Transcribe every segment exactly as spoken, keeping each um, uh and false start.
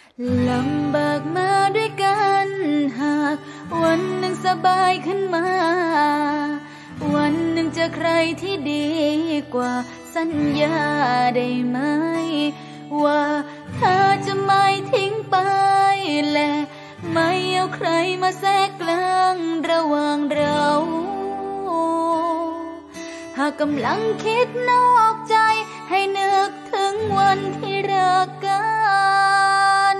ลำบากมาด้วยกันหากวันหนึ่งสบายขึ้นมาวันหนึ่งเจอใครที่ดีกว่าสัญญาได้ไหมว่าเธอจะไม่ทิ้งไปและไม่เอาใครมาแทรกกลางระหว่างเราหากกำลังคิดนอกใจให้นึกถึงวันที่รักกัน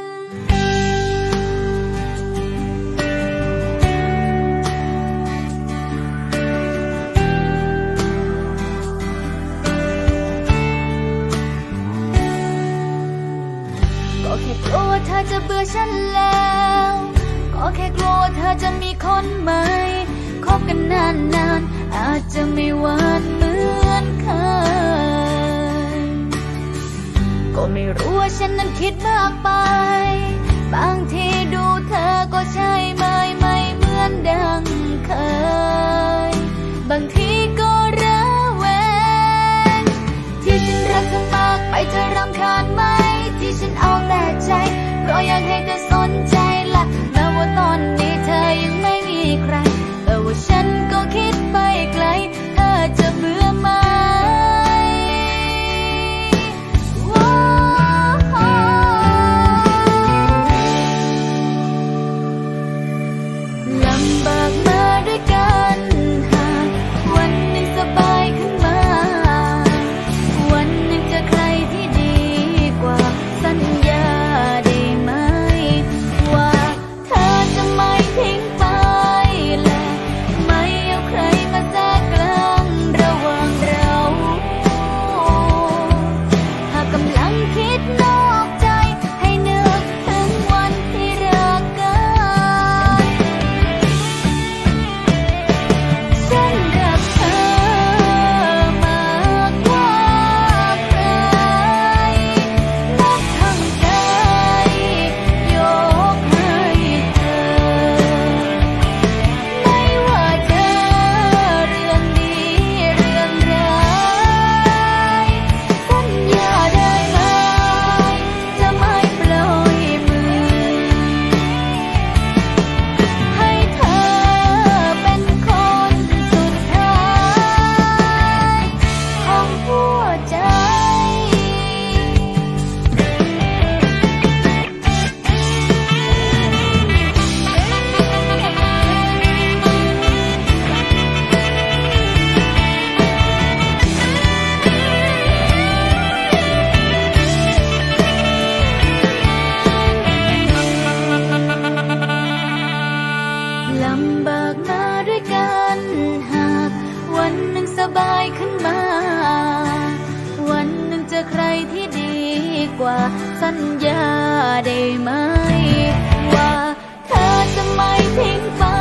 ก็แค่กลัวเธอจะเบื่อฉันแล้วก็แค่กลัวเธอจะมีคนใหม่คบกันนานๆอาจจะไม่หวานเหมือนเคยก็ไม่รู้ว่าฉันนั้นคิดมากไปบางทีดูเธอก็ใช่ไม่ไม่เหมือนดังเคยบางทีก็ระแวงที่ฉันรักเธอมากไปเธอรำคาญไหมที่ฉันเอาแต่ใจเพราะอยากให้เธอสนใจละแม้ว่าตอนนี้เธอยังไม่มีใครแต่ว่าฉันก็คิดไปไกลเธอจะเบื่อไหมลำบากมาด้วยกันหากวันหนึ่งสบายขึ้นมาวันหนึ่งเจอใครที่ดีกว่าสัญญาได้ไหมว่าเธอจะไม่ทิ้งไปและไม่เอาใครมาแทรกกลางระหว่างเราหากกำลังคิดนอกใจให้นึกถึงวันที่รักกันฉันรักเธอมากกว่าใครรักทั้งใจยกให้เธอไม่ว่าเธอเรื่องดีเรื่องร้ายสัญญาได้ไหมจะไม่ปล่อยมือให้เธอเป็นคนสุดท้ายของหัวใจลำบากมาด้วยกันหากวันหนึ่งสบายขึ้นมาวันหนึ่งเจอใครที่ดีกว่าสัญญาได้ไหมว่าเธอจะไม่ทิ้งไป